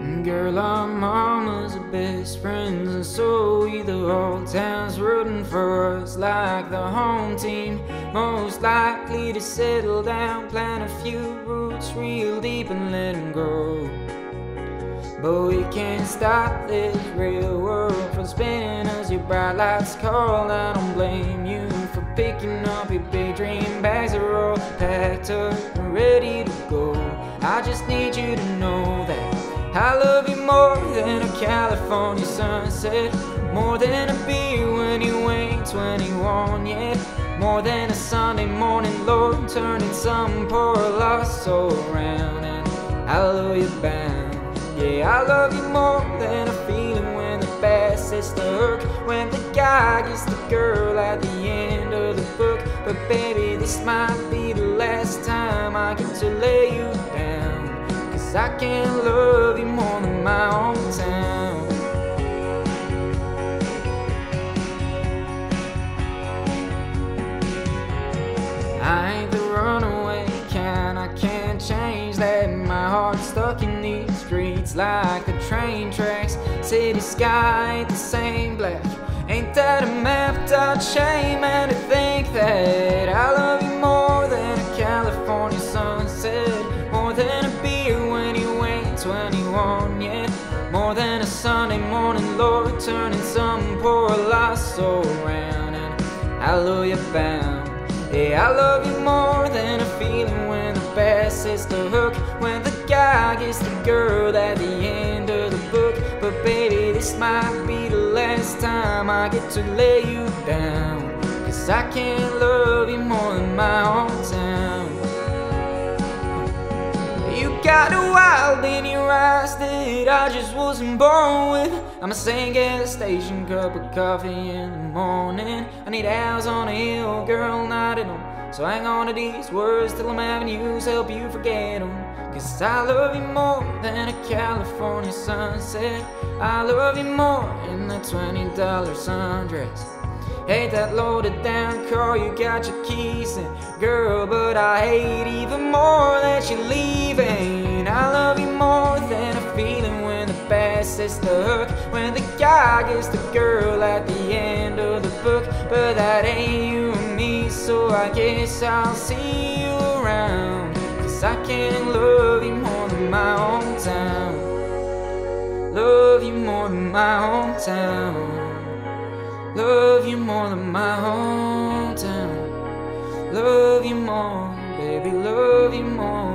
Girl, our mamas are best friends, and so the whole town's rooting for us like the home team. Most likely to settle down, plant a few roots real deep and let them grow. But we can't stop this real world from spinning as your bright lights call. I don't blame you for picking up your big dream bags are all packed up and ready to go. I just need you to know that I love you more than a California sunset, more than a beer when you ain't 21 yet, more than a Sunday morning Lord turning some poor lost soul around. And I love you bound. Yeah, I love you more than a feeling when the bass hits the hook, when the guy gets the girl at the end of the book. But baby, this might be the last time I get to lay you down, 'cause I can't love you more than my own town. I ain't the runaway kind, I can't change that. My heart's stuck in these streets like the train tracks. City sky ain't the same black. Ain't that a mapped out shame? And to think that I love you more than a California sunset, more than a beer when you ain't 21 yet, more than a Sunday morning Lord turning some poor lost soul around. And I love you bound. Yeah, I love you more than a feeling when the bass hits the hook, when the guy gets the girl at the end of the book. But baby, this might be the last time I get to lay you down, 'cause I can't love you more than my hometown. You got a wild in your eyes that I just wasn't born with. I'm a same gas station, cup of coffee in the morning. I need a house on a hill, girl, not at home. So hang on to these words till I'm having use, help you forget them. 'Cause I love you more than a California sunset. I love you more in the $20 sundress. Hate that loaded down car you got your keys in, girl, but I hate even more that you're leaving. I love you more than a feeling when the bass hits the hook, when the guy gets the girl at the end of the book. But that ain't you and me, so I guess I'll see you around, 'cause I can't love you more than my hometown. Love you more than my hometown. Love you more than my hometown. Love you more, baby, love you more.